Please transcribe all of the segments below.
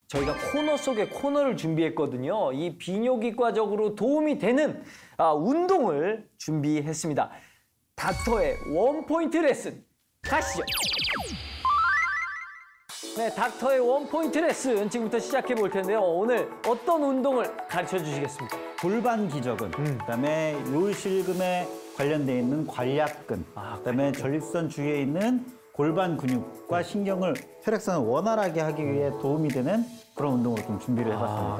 저희가 코너 속에 코너를 준비했거든요. 이 비뇨기과적으로 도움이 되는 운동을 준비했습니다. 닥터의 원포인트 레슨 가시죠. 네, 닥터의 원포인트 레슨 지금부터 시작해 볼 텐데요. 오늘 어떤 운동을 가르쳐 주시겠습니까? 골반 기저근, 그다음에 요실금에 관련돼 있는 관략근, 그다음에 전립선 주위에 있는 골반 근육과 신경을 혈액순환을 원활하게 하기 위해 도움이 되는 그런 운동으로 좀 준비를 해봤습니다.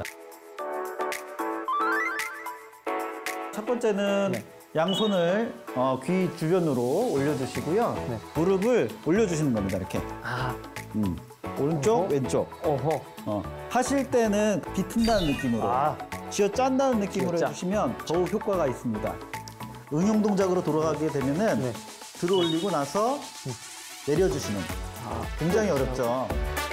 첫 번째는 네. 양손을 귀 주변으로 올려주시고요. 네. 무릎을 올려주시는 겁니다. 이렇게. 오른쪽, 어허. 왼쪽. 어허. 하실 때는 비튼다는 느낌으로, 쥐어짠다는 느낌으로 쥐어짜. 해주시면 더욱 효과가 있습니다. 응용 동작으로 돌아가게 되면은 네. 들어 올리고 나서 내려주시는. 굉장히 어렵죠.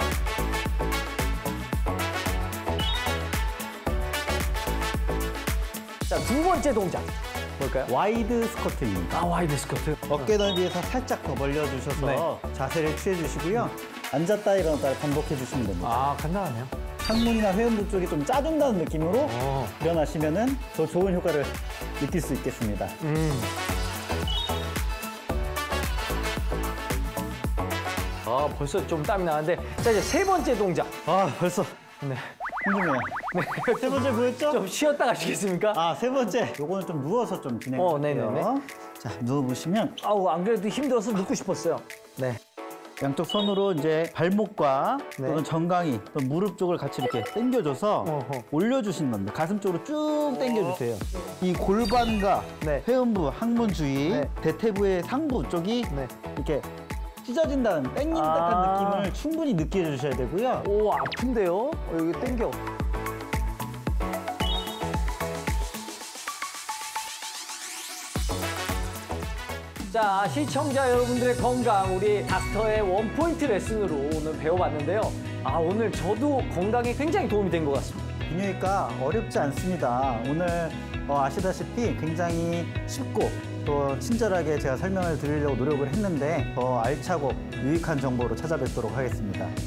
자, 두 번째 동작 뭘까요? 와이드 스쿼트입니다. 와이드 스쿼트. 어깨 넓이에서 살짝 더 벌려주셔서 네. 자세를 취해주시고요. 앉았다 일어났다 반복해주시면 됩니다. 간단하네요. 항문이나 회음부 쪽이 좀 짜준다는 느낌으로 일어나시면은 더 좋은 효과를 느낄 수 있겠습니다. 벌써 좀 땀이 나는데. 자, 이제 세 번째 동작. 벌써 네. 힘드네요. 세 번째 보였죠? 좀 쉬었다 가시겠습니까? 세 번째. 요거는 좀 누워서 좀 진행할게요. 네네네. 자, 누워보시면 안 그래도 힘들어서 눕고 싶었어요. 네. 양쪽 손으로 이제 발목과 네. 또는 정강이, 또 무릎 쪽을 같이 이렇게 당겨줘서 어허. 올려주시는 겁니다. 가슴 쪽으로 쭉 당겨주세요. 이 골반과 네. 회음부, 항문 주위, 네. 대퇴부의 상부 쪽이 네. 이렇게 찢어진다는, 땡기는 듯한 느낌을 충분히 느껴주셔야 되고요. 아픈데요? 여기 땡겨. 자, 시청자 여러분들의 건강, 우리 닥터의 원포인트 레슨으로 오늘 배워봤는데요. 오늘 저도 건강에 굉장히 도움이 된 것 같습니다. 비뇨기과 어렵지 않습니다. 오늘 아시다시피 굉장히 쉽고 또 친절하게 제가 설명을 드리려고 노력을 했는데 더 알차고 유익한 정보로 찾아뵙도록 하겠습니다.